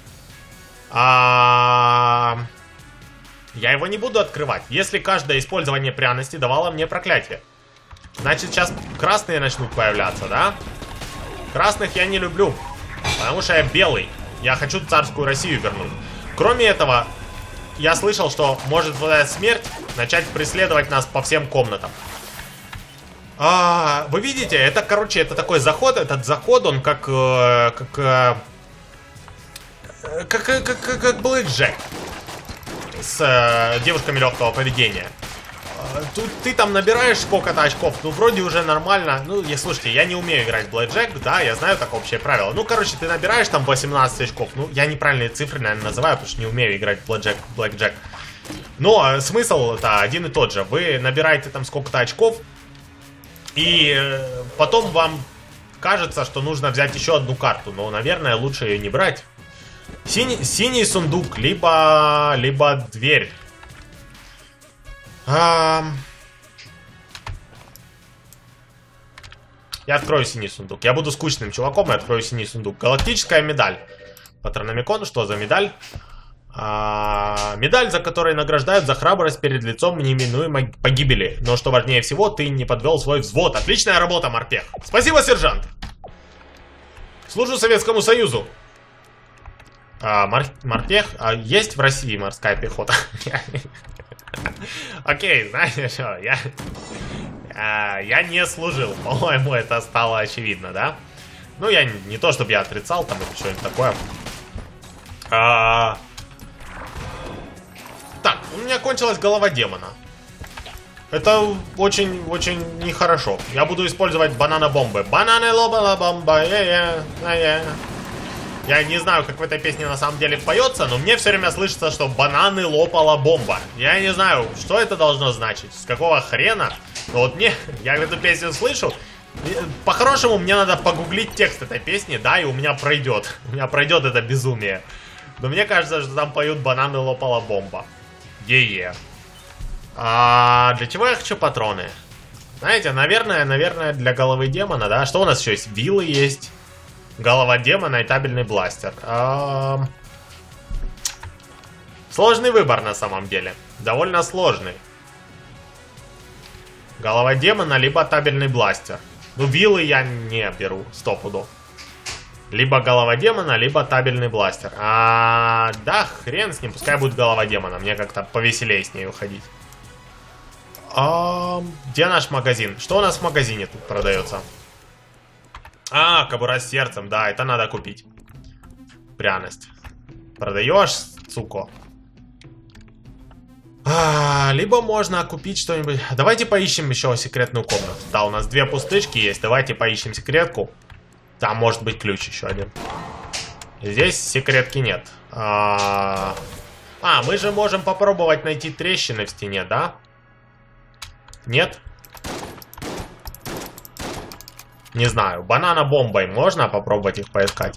A: Я его не буду открывать. Если каждое использование пряности давало мне проклятие. Значит, сейчас красные начнут появляться, да? Красных я не люблю. Потому что я белый. Я хочу царскую Россию вернуть. Кроме этого, я слышал, что может вот эта смерть начать преследовать нас по всем комнатам. Вы видите, это, короче, это такой заход. Этот заход, он как блэкджек с девушками легкого поведения. Тут ты там набираешь сколько-то очков, ну вроде уже нормально. Ну, слушайте, я не умею играть в блэкджек, да, я знаю так общее правило. Ну, короче, ты набираешь там 18 очков. Ну, я неправильные цифры, наверное, называю, потому что не умею играть в блэкджек. Но смысл-то один и тот же. Вы набираете там сколько-то очков, и потом вам кажется, что нужно взять еще одну карту. Но, наверное, лучше ее не брать. Синий сундук, либо дверь. Я открою синий сундук. Я буду скучным чуваком и открою синий сундук. Галактическая медаль. Патрономикон, что за медаль? Медаль, за которой награждают за храбрость перед лицом неминуемой погибели. Но что важнее всего, ты не подвел свой взвод. Отличная работа, морпех. Спасибо, сержант. Служу Советскому Союзу. Морпех? Есть в России морская пехота? Окей, знаете что, я не служил. По-моему, это стало очевидно, да? Ну, я не то, чтобы я отрицал там или что-нибудь такое. Так, у меня кончилась голова демона. Это очень-очень нехорошо. Я буду использовать банана-бомбы. Бананы-лоба-ла-бомба. Я не знаю, как в этой песне на самом деле поется, но мне все время слышится, что бананы лопала бомба. Я не знаю, что это должно значить, с какого хрена. Но вот я эту песню слышу. По-хорошему, мне надо погуглить текст этой песни, да, и у меня пройдет. У меня пройдет это безумие. Но мне кажется, что там поют бананы лопала бомба. Е-е. Для чего я хочу патроны? Знаете, наверное, для головы демона, да? Что у нас еще есть? Вилы есть. Голова демона и табельный бластер. Сложный выбор на самом деле. Довольно сложный. Голова демона, либо табельный бластер. Ну, вилы я не беру, стопудов. Либо голова демона, либо табельный бластер. Да, хрен с ним, пускай будет голова демона. Мне как-то повеселее с ней уходить. Где наш магазин? Что у нас в магазине тут продается? Кобура с сердцем, да, это надо купить. Пряность. Продаешь, суко? Либо можно купить что-нибудь. Давайте поищем еще секретную комнату. Да, у нас 2 пустышки есть. Давайте поищем секретку. Там может быть ключ еще один. Здесь секретки нет. Мы же можем попробовать найти трещины в стене, да? Нет? Не знаю. Банана-бомбой можно попробовать их поискать?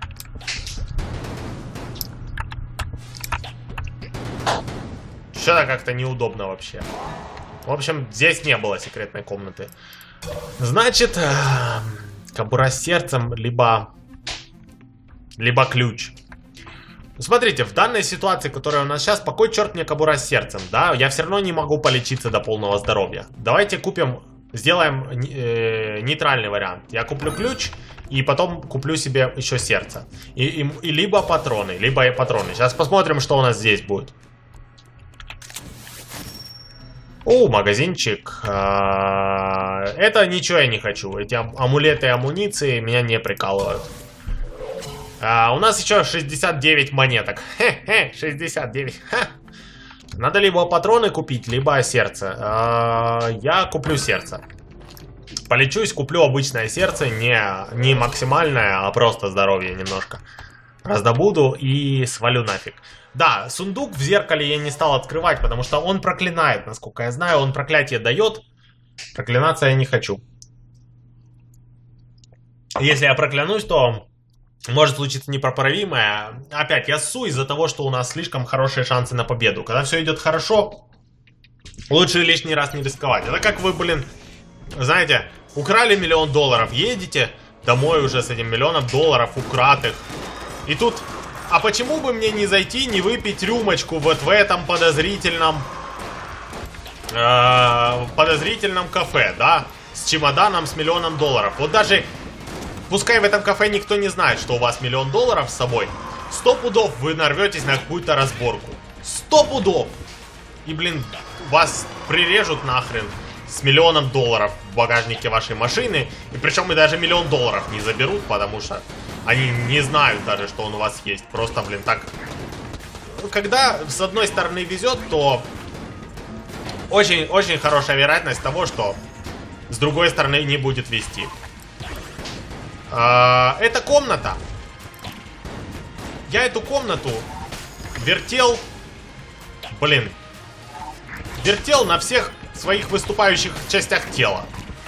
A: Что-то как-то неудобно вообще. В общем, здесь не было секретной комнаты. Значит, кобура с сердцем, либо ключ. Смотрите, в данной ситуации, которая у нас сейчас, по кой черт мне кобура с сердцем, да? Я все равно не могу полечиться до полного здоровья. Давайте сделаем нейтральный вариант. Я куплю ключ и потом куплю себе еще сердце. И либо патроны, Сейчас посмотрим, что у нас здесь будет. Магазинчик. Это ничего я не хочу. Эти амулеты и амуниции меня не прикалывают. У нас еще 69 монеток. 69. Надо либо патроны купить, либо сердце. Я куплю сердце. Полечусь, куплю обычное сердце, не максимальное, а просто здоровье немножко. Раздобуду и свалю нафиг. Да, сундук в зеркале я не стал открывать, потому что он проклинает, насколько я знаю. Он проклятие дает. Проклинаться я не хочу. Если я проклянусь, то может случиться непоправимое. Опять, я ссу из-за того, что у нас слишком хорошие шансы на победу. Когда все идет хорошо, лучше лишний раз не рисковать. Это как вы, блин, знаете, украли $1 миллион, едете домой уже с этим $1 миллион укратых. И тут, а почему бы мне не зайти, не выпить рюмочку вот в этом подозрительном кафе, да? С чемоданом с $1 миллион. Вот даже, пускай в этом кафе никто не знает, что у вас $1 миллион с собой, 100 пудов вы нарветесь на какую-то разборку. 100 пудов! И, блин, вас прирежут нахрен с $1 миллион в багажнике вашей машины. И причем и даже $1 миллион не заберут, потому что они не знают даже, что он у вас есть. Просто, блин, так. Когда с одной стороны везет, то очень хорошая вероятность того, что с другой стороны не будет вести. Это комната. Я эту комнату вертел, блин, вертел на всех своих выступающих частях тела.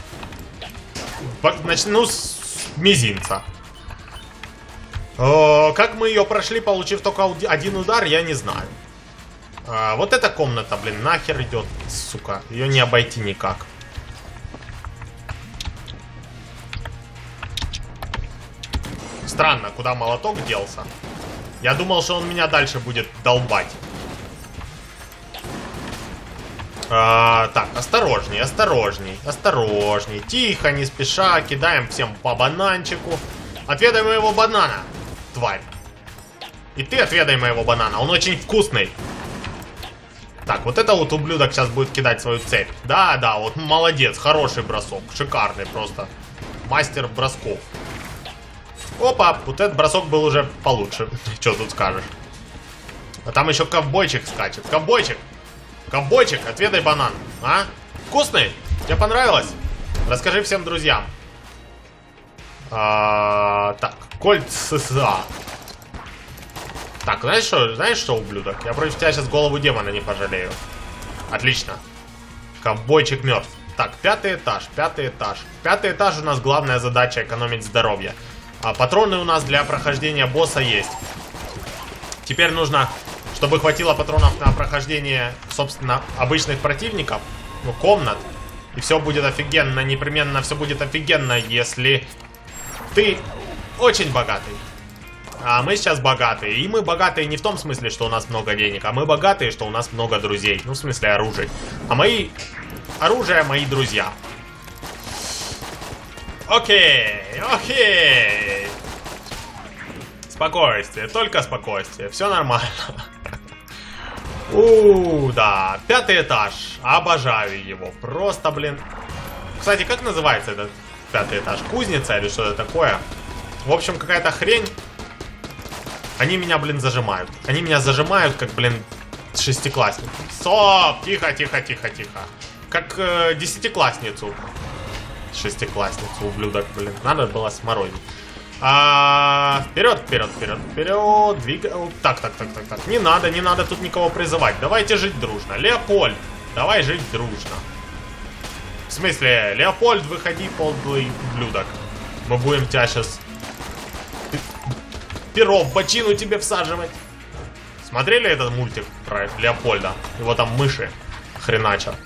A: Начну с мизинца. Как мы ее прошли, получив только один удар, я не знаю. Вот эта комната, блин, нахер идет, сука. Ее не обойти никак. Странно, куда молоток делся. Я думал, что он меня дальше будет долбать. Так, осторожней, осторожней, осторожней. Тихо, не спеша, кидаем всем по бананчику. Отведай моего банана, тварь. И ты отведай моего банана, он очень вкусный. Так, вот это вот ублюдок сейчас будет кидать свою цепь. Да, да, вот молодец, хороший бросок, шикарный просто. Мастер бросков. Опа, вот этот бросок был уже получше. Что тут скажешь? А там еще ковбойчик скачет. Ковбойчик! Ковбойчик, отведай банан. А? Вкусный? Тебе понравилось? Расскажи всем друзьям. Так, кольца. Так, знаешь что, ублюдок? Я против тебя сейчас голову демона не пожалею. Отлично. Ковбойчик мертв. Так, 5-й этаж, 5-й этаж. 5-й этаж у нас главная задача экономить здоровье. Патроны у нас для прохождения босса есть. Теперь нужно, чтобы хватило патронов на прохождение, собственно, обычных противников, ну, комнат. И все будет офигенно, непременно все будет офигенно, если ты очень богатый. А мы сейчас богатые. И мы богатые не в том смысле, что у нас много денег, а мы богатые, что у нас много друзей. Ну, в смысле оружия. А мои оружие, мои друзья. Окей, окей. Спокойствие, только спокойствие. Все нормально. Да, 5-й этаж. Обожаю его. Просто, блин. Кстати, как называется этот 5-й этаж? Кузница или что-то такое? В общем, какая-то хрень. Они меня, блин, зажимают. Они меня зажимают, как, блин, шестиклассник. Стоп! Тихо, тихо, тихо, тихо. Как десятиклассницу. Шестиклассницу, ублюдок, блин. Надо было сморозить. Вперед, вперед, вперед, вперед. Двигаем. Так. Не надо тут никого призывать. Давайте жить дружно. Леопольд, давай жить дружно. В смысле, Леопольд, выходи, подлый ублюдок. Мы будем тебя сейчас перо в бочину тебе всаживать. Смотрели этот мультик про Леопольда? Его там мыши хреначат.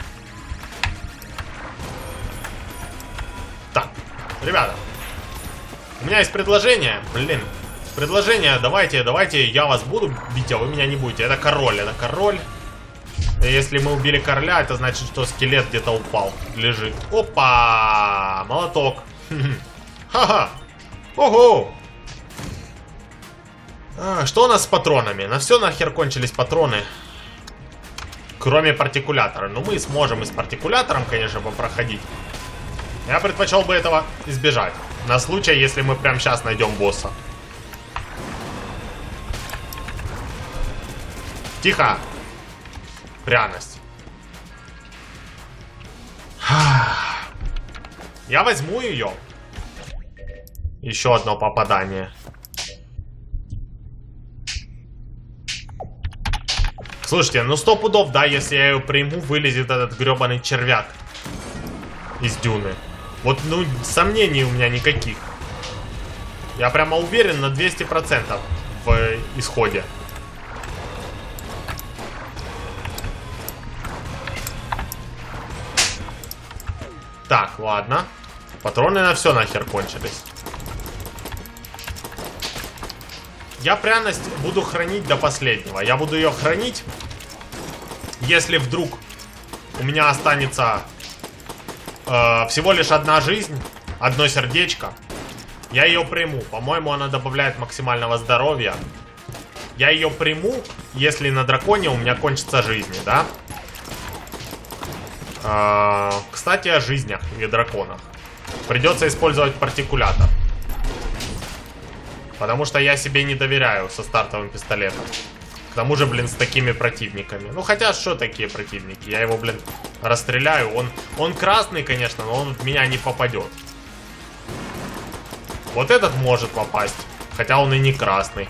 A: Так, ребята, у меня есть предложение. Блин, предложение. Давайте я вас буду бить, а вы меня не будете. Это король, это король. И если мы убили короля, это значит, что скелет где-то упал, лежит. Опа, молоток. Ха-ха. Ого. Что у нас с патронами? На все нахер кончились патроны. Кроме партикулятора. Ну, мы сможем и с партикулятором, конечно, попроходить. Я предпочел бы этого избежать. На случай, если мы прямо сейчас найдем босса. Тихо. Пряность. Я возьму ее. Еще одно попадание. Слушайте, ну 100 пудов, да, если я ее приму, вылезет этот гребаный червяк из дюны. Вот, ну, сомнений у меня никаких. Я прямо уверен на 200% в исходе. Так, ладно. Патроны на все нахер кончились. Я пряность буду хранить до последнего. Я буду ее хранить. Если вдруг у меня останется всего лишь одна жизнь, одно сердечко, я ее приму. По-моему, она добавляет максимального здоровья. Я ее приму, если на драконе у меня кончатся жизни, да? Кстати, о жизнях и драконах. Придется использовать партикулятор. Потому что я себе не доверяю со стартовым пистолетом. К тому же, блин, с такими противниками. Ну, хотя, что такие противники? Я его, блин, расстреляю. Он красный, конечно, но он в меня не попадет. Вот этот может попасть. Хотя он и не красный.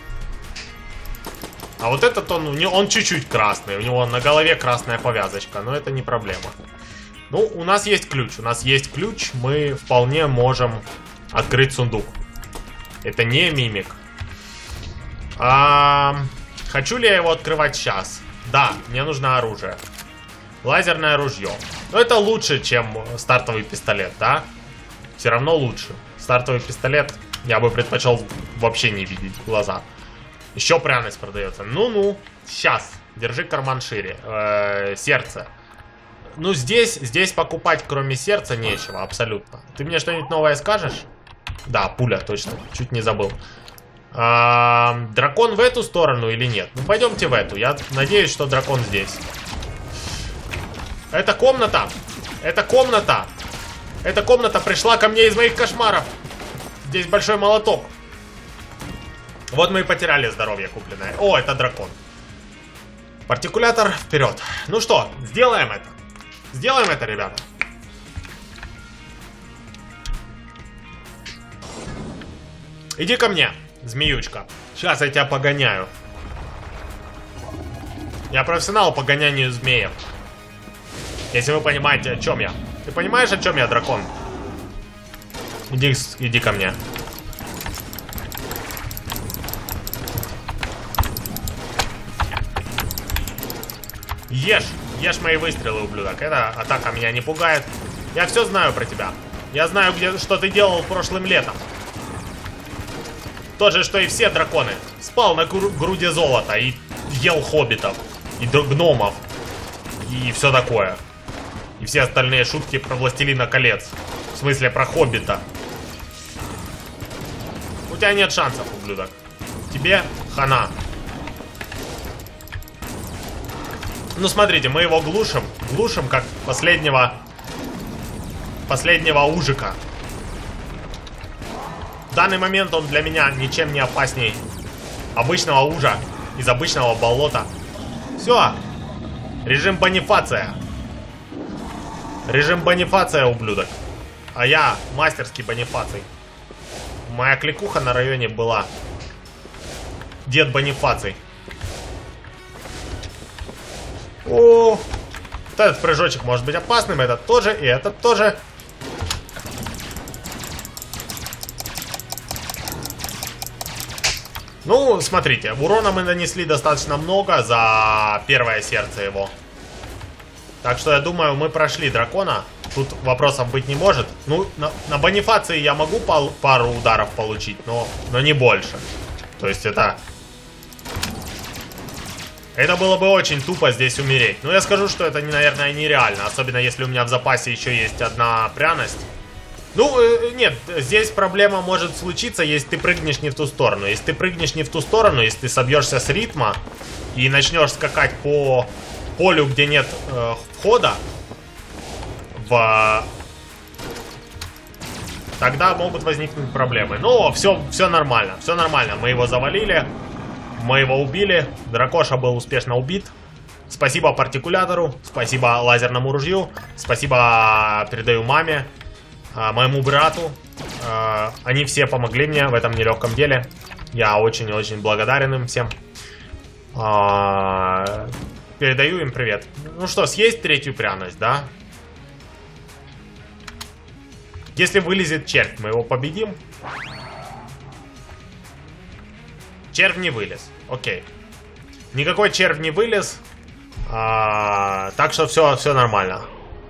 A: А вот этот, он чуть-чуть красный. У него на голове красная повязочка. Но это не проблема. Ну, у нас есть ключ. У нас есть ключ. Мы вполне можем открыть сундук. Это не мимик. Хочу ли я его открывать сейчас? Да, мне нужно оружие. Лазерное ружье. Но это лучше, чем стартовый пистолет, да? Все равно лучше. Стартовый пистолет я бы предпочел вообще не видеть в глаза. Еще пряность продается. Ну-ну. Сейчас. Держи карман шире. Сердце. Ну, здесь покупать кроме сердца нечего, абсолютно. Ты мне что-нибудь новое скажешь? Да, пуля, точно. Чуть не забыл. Дракон в эту сторону или нет? Ну, пойдемте в эту. Я надеюсь, что дракон здесь. Это комната. Это комната. Эта комната пришла ко мне из моих кошмаров. Здесь большой молоток. Вот мы и потеряли здоровье купленное. О, это дракон. Партикулятор вперед. Ну что, сделаем это. Сделаем это, ребята. Иди ко мне, змеючка. Сейчас я тебя погоняю. Я профессионал по гонянию змеев. Если вы понимаете, о чем я. Ты понимаешь, о чем я, дракон? Иди ко мне. Ешь мои выстрелы, ублюдок. Эта атака меня не пугает. Я все знаю про тебя. Я знаю, что ты делал прошлым летом. Тот же, что и все драконы. Спал на груди золота и ел хоббитов, и гномов, и все такое. И все остальные шутки про Властелина колец. В смысле, про хоббита. У тебя нет шансов, ублюдок. Тебе хана. Ну, смотрите, мы его глушим. Глушим, как последнего ужика. В данный момент он для меня ничем не опасней обычного ужа из обычного болота. Все. Режим Бонифация. Режим Бонифация, ублюдок. А я мастерский Бонифаций. Моя кликуха на районе была Дед Бонифаций. О, вот этот прыжочек может быть опасным. Этот тоже, и этот тоже. Ну, смотрите, урона мы нанесли достаточно много за первое сердце его. Так что я думаю, мы прошли дракона. Тут вопросов быть не может. Ну, на Бонифации я могу пару ударов получить, но не больше. То есть это было бы очень тупо здесь умереть. Но я скажу, что это, наверное, нереально. Особенно если у меня в запасе еще есть одна пряность. Ну, нет, здесь проблема может случиться, если ты прыгнешь не в ту сторону. Если ты прыгнешь не в ту сторону, если ты собьешься с ритма и начнешь скакать по полю, где нет входа, тогда могут возникнуть проблемы. Но все нормально, все нормально. Мы его завалили, мы его убили, дракоша был успешно убит. Спасибо партикулятору, спасибо лазерному ружью, спасибо передаю маме, моему брату. Они все помогли мне в этом нелегком деле. Я очень-очень благодарен им всем. Передаю им привет. Ну что, съесть третью пряность, да? Если вылезет червь, мы его победим. Червь не вылез. Окей. Никакой червь не вылез. Так что все нормально.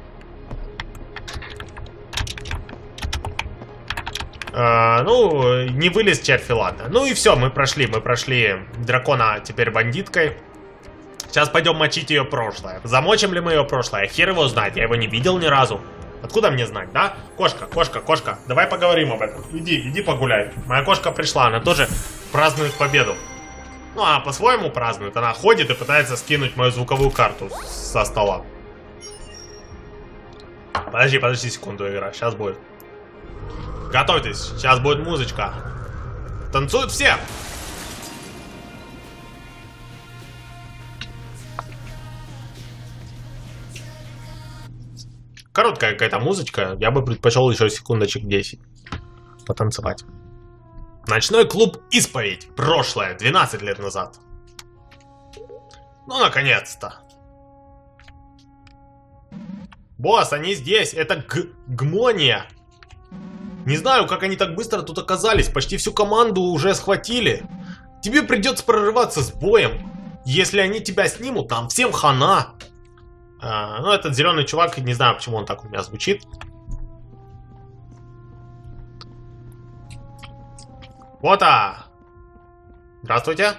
A: Ну, не вылез червь, и ладно. Ну и все, мы прошли дракона теперь бандиткой. Сейчас пойдем мочить ее прошлое. Замочим ли мы ее прошлое? Хер его знает, я его не видел ни разу. Откуда мне знать, да? Кошка, кошка, кошка, давай поговорим об этом. Иди погуляй. Моя кошка пришла, она тоже празднует победу. Ну, она по-своему празднует. Она ходит и пытается скинуть мою звуковую карту со стола. Подожди секунду, игра, сейчас будет. Готовьтесь, сейчас будет музычка. Танцуют все. Короткая какая-то музычка. Я бы предпочел еще секундочек 10 потанцевать. Ночной клуб «Исповедь». Прошлое, 12 лет назад. Ну, наконец-то. Босс, они здесь. Это Гмония. Не знаю, как они так быстро тут оказались. Почти всю команду уже схватили. Тебе придется прорываться с боем. Если они тебя снимут, там всем хана. Ну, этот зеленый чувак, не знаю, почему он так у меня звучит. Вот-а! Здравствуйте.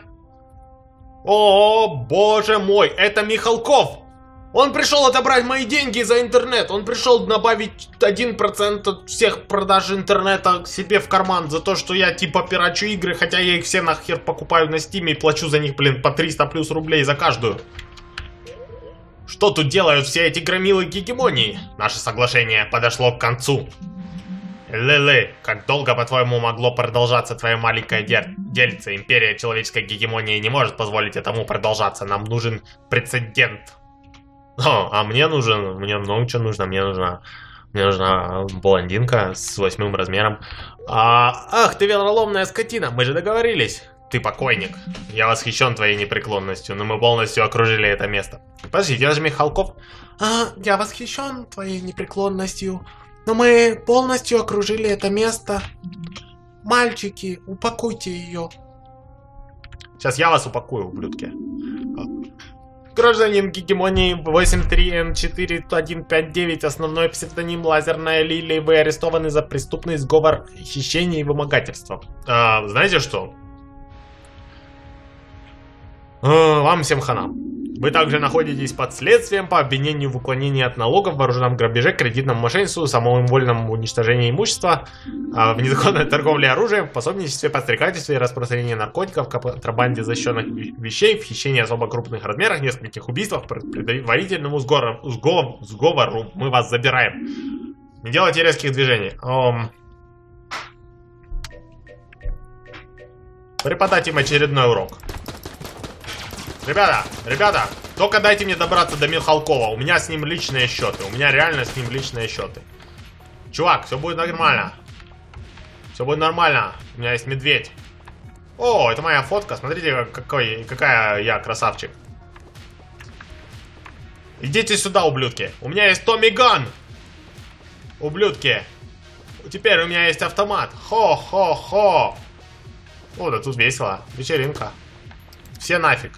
A: О, боже мой, это Михалков! Он пришел отобрать мои деньги за интернет. Он пришел добавить 1% от всех продаж интернета себе в карман за то, что я типа пирачу игры, хотя я их все нахер покупаю на стиме и плачу за них, блин, по 300 плюс рублей за каждую. Что тут делают все эти громилы гегемонии? Наше соглашение подошло к концу. Леле, как долго, по-твоему, могло продолжаться твое маленькое дельце? Империя человеческой гегемонии не может позволить этому продолжаться. Нам нужен прецедент. А мне много чего нужно. Мне нужна блондинка с 8 размером. Ах, ты вероломная скотина, мы же договорились. Ты покойник. Я восхищен твоей непреклонностью, но мы полностью окружили это место. Подождите, я же Михалков. Я восхищен твоей непреклонностью, но мы полностью окружили это место. Мальчики, упакуйте ее. Сейчас я вас упакую, ублюдки. Гражданин гегемонии 83N4159, основной псевдоним Лазерная Лилия. Вы арестованы за преступный сговор, хищение и вымогательство. Знаете что? Вам всем хана. Вы также находитесь под следствием по обвинению в уклонении от налогов, вооруженном грабеже, кредитном мошенничестве, самовольном уничтожении имущества, в незаконной торговле оружием, в пособничестве, подстрекательстве и распространении наркотиков, контрабанде защищенных вещей, в хищении особо крупных размерах, нескольких убийствах, предварительному сговору. Мы вас забираем. Не делайте резких движений. Преподать им очередной урок. Ребята, только дайте мне добраться до Михалкова. У меня с ним личные счеты. У меня реально с ним личные счеты. Чувак, все будет нормально. Все будет нормально. У меня есть медведь. О, это моя фотка. Смотрите, какая я красавчик. Идите сюда, ублюдки. У меня есть Томми Ган. Ублюдки. Теперь у меня есть автомат. Хо-хо-хо. О, да тут весело. Вечеринка. Все нафиг.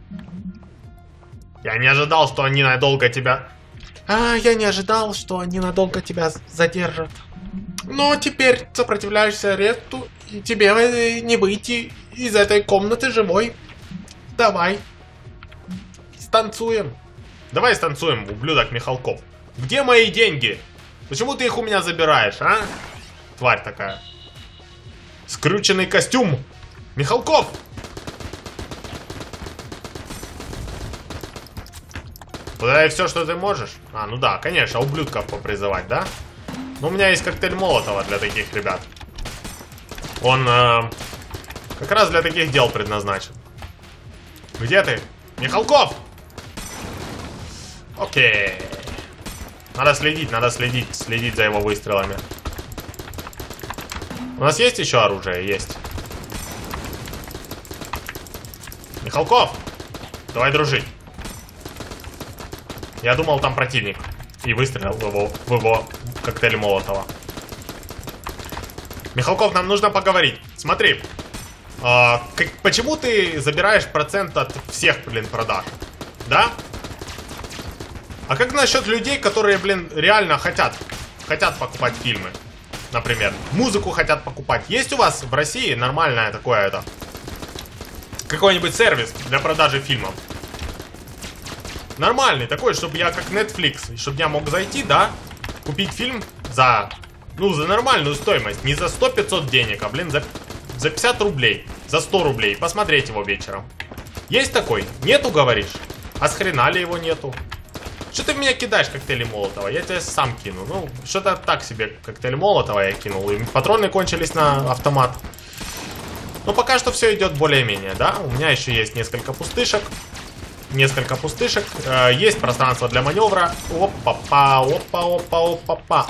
A: Я не ожидал, что они надолго тебя... Я не ожидал, что они надолго тебя задержат. Но теперь сопротивляешься аресту, и тебе не выйти из этой комнаты живой. Давай. Станцуем. Давай станцуем, ублюдок Михалков. Где мои деньги? Почему ты их у меня забираешь, а? Тварь такая. Скрюченный костюм. Михалков! Подай все, что ты можешь. Ну да, конечно, ублюдков попризывать, да? Но у меня есть коктейль Молотова для таких ребят. Он как раз для таких дел предназначен. Где ты? Михалков! Окей. Надо следить за его выстрелами. У нас есть еще оружие? Есть. Михалков, давай дружить. Я думал, там противник. И выстрелил в его коктейль Молотова. Михалков, нам нужно поговорить. Смотри. Почему ты забираешь процент от всех, блин, продаж? Да? А как насчет людей, которые, блин, реально хотят покупать фильмы? Например, музыку хотят покупать. Есть у вас в России нормальное такое это? Какой-нибудь сервис для продажи фильмов? Нормальный такой, чтобы я как Netflix, чтобы я мог зайти, да, купить фильм за, ну, за нормальную стоимость. Не за 100-500 денег, а, блин, за 50 рублей, за 100 рублей. Посмотреть его вечером. Есть такой? Нету, говоришь? А с хрена ли его нету? Что ты в меня кидаешь коктейли Молотова? Я тебя сам кину. Ну, что-то так себе коктейль Молотова я кинул. И патроны кончились на автомат. Но пока что все идет более-менее, да? У меня еще есть несколько пустышек. Есть пространство для маневра. Опа-па, опа-опа-опа-па.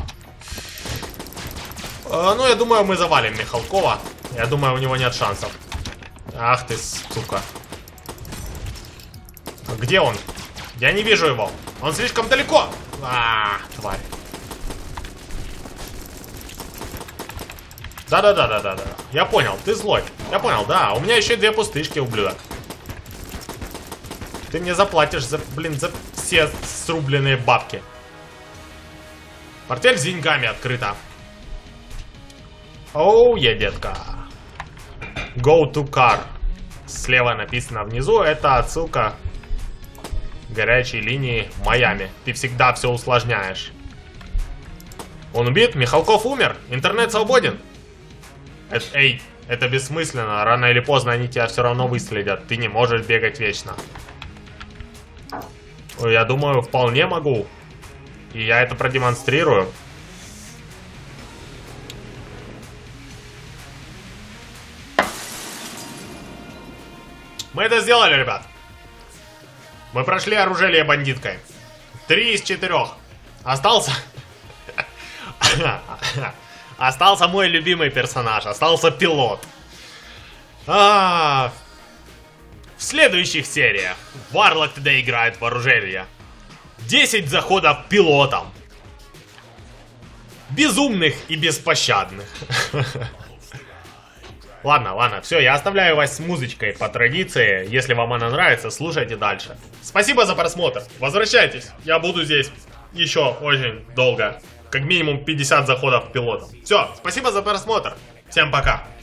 A: Ну, я думаю, мы завалим Михалкова. Я думаю, у него нет шансов. Ах ты, сука. Где он? Я не вижу его. Он слишком далеко. Тварь. Да. Я понял, ты злой. Я понял, да. У меня еще 2 пустышки, ублюдок. Ты мне заплатишь за, блин, за все срубленные бабки. Портфель с деньгами открыта. Оу, детка. Go to car. Слева написано внизу. Это отсылка к горячей линии Майами. Ты всегда все усложняешь. Он убит? Михалков умер? Интернет свободен? Эй, это бессмысленно. Рано или поздно они тебя все равно выследят. Ты не можешь бегать вечно. Я думаю, вполне могу. И я это продемонстрирую. Мы это сделали, ребят. Мы прошли оружие бандиткой. 3 из 4. Остался... Остался мой любимый персонаж. Остался пилот. В следующих сериях Варлок тогда играет в оружие. 10 заходов пилотом. Безумных и беспощадных. Ладно, все, я оставляю вас с музычкой по традиции. Если вам она нравится, слушайте дальше. Спасибо за просмотр. Возвращайтесь. Я буду здесь еще очень долго. Как минимум 50 заходов пилотом. Все, спасибо за просмотр. Всем пока.